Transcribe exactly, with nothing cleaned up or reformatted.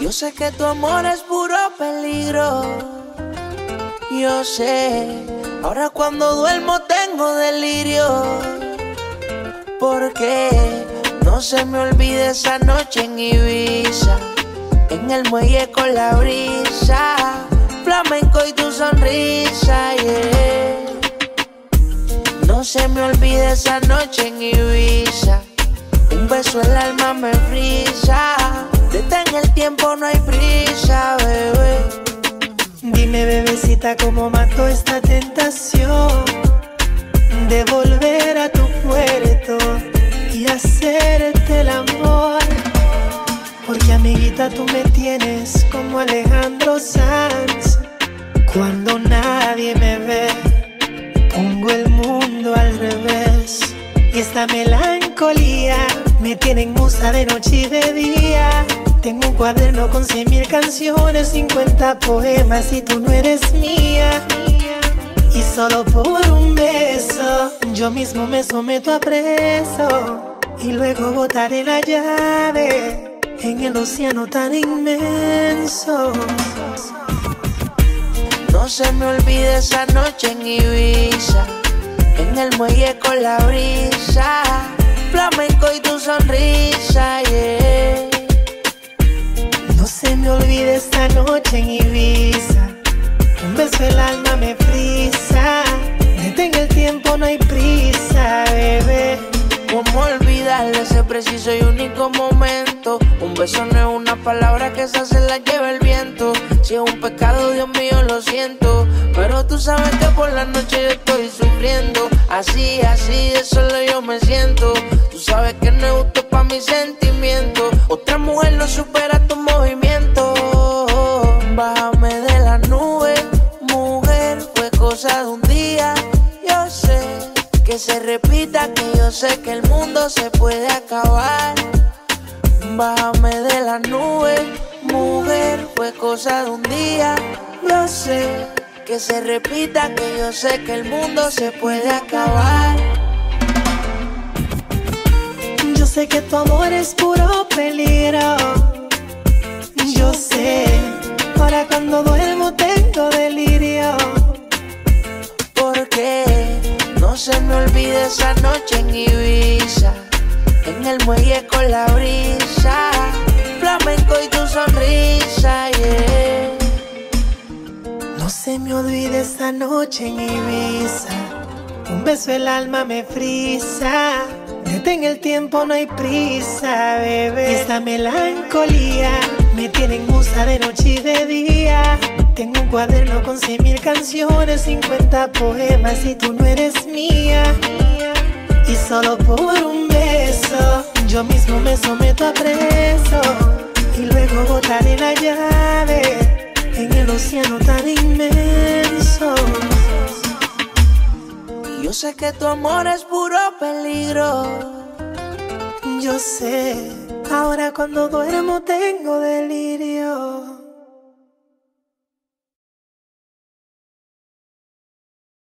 Yo sé que tu amor es puro peligro. Yo sé, ahora cuando duermo tengo delirio. Porque no se me olvide esa noche en Ibiza, en el muelle con la brisa, flamenco y tu sonrisa, yeah. No se me olvide esa noche en Ibiza, un beso en el alma me frisa. Detén el tiempo, no hay prisa, bebé. Dime, bebecita, cómo mato esta tentación de volver a tu puerto y hacerte el amor. Porque, amiguita, tú me tienes como Alejandro Sanz. Cuando nadie me ve, pongo el mundo al revés. Y esta melancolía me tiene en musa de noche y de día. Tengo un cuaderno con cien mil canciones, cincuenta poemas y tú no eres mía. Y solo por un beso yo mismo me someto a preso, y luego botaré la llave en el océano tan inmenso. No se me olvide esa noche en Ibiza, en el muelle con la brisa, flamenco y tu sonrisa, yeah. No se me olvide esta noche en Ibiza, un beso el alma me frisa. Detén el tiempo, no hay prisa, bebé. ¿Cómo olvidar ese preciso y único momento? Un beso no es una palabra que esa se la lleva el viento. Si es un pecado, Dios mío, lo siento, pero tú sabes que por la noche yo estoy sufriendo. Así, así, de solo yo me siento. Tú sabes que no es justo pa' mis sentimientos. Otra mujer no supera tu movimiento. Bájame de la nube, mujer, fue cosa de un día. Yo sé que se repita, que yo sé que el mundo se puede acabar. Bájame de la nube, mujer, fue cosa de un día. Yo sé que se repita, que yo sé que el mundo se puede acabar. Yo sé que tu amor es puro peligro. Yo sé, ahora cuando duermo tengo delirio. Porque no se me olvide esa noche en Ibiza, en el muelle con la brisa, flamenco y tu sonrisa, yeah. No se me olvide esta noche en Ibiza, un beso el alma me frisa. Detén el tiempo, no hay prisa, bebé. Esta melancolía me tiene en musa de noche y de día. Tengo un cuaderno con cien mil canciones, cincuenta poemas y tú no eres mía. Y solo por un beso yo mismo me someto a preso, y luego botaré la llave en el océano tan inmenso. Yo sé que tu amor es puro peligro. Yo sé, ahora cuando duermo tengo delirio.